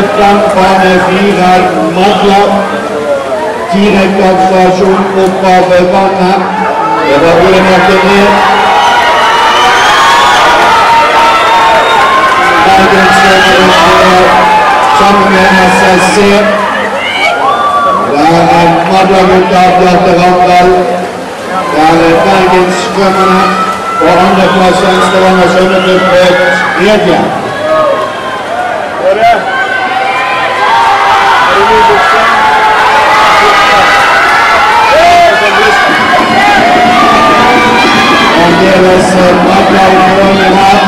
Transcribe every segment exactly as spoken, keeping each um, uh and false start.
Dann vorne Vierer Madler, direkt auf Station Opa Wölbacher, der war wohl nach der Nähe. Samuel Assassi, daar Madler moet aflaten Randal, daar Bergens Strömmerna, voor andere plaats aanstelling als ondergrond met Redja. En dit was Madler gewonnen.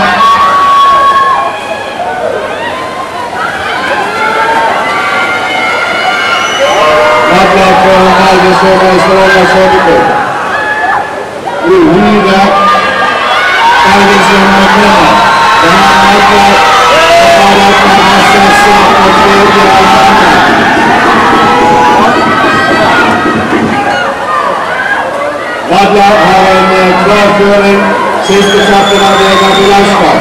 Alves sobre Estrela Sónico. Uruguay, Alves de Marmena. Marmena, para para Assassi, Alves de Almana. Madler har en klarføring. Siste saken av Vegard Vilaspa.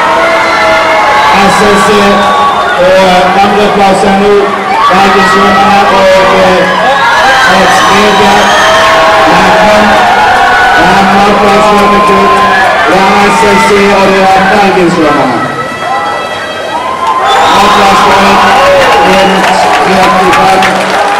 Assassi og andreplassen nå. Bergensrømmerne og Media, Lacan, Madler Sónico, Assassi og det var Bergensrømmerne. Madler Sónico, en trettifem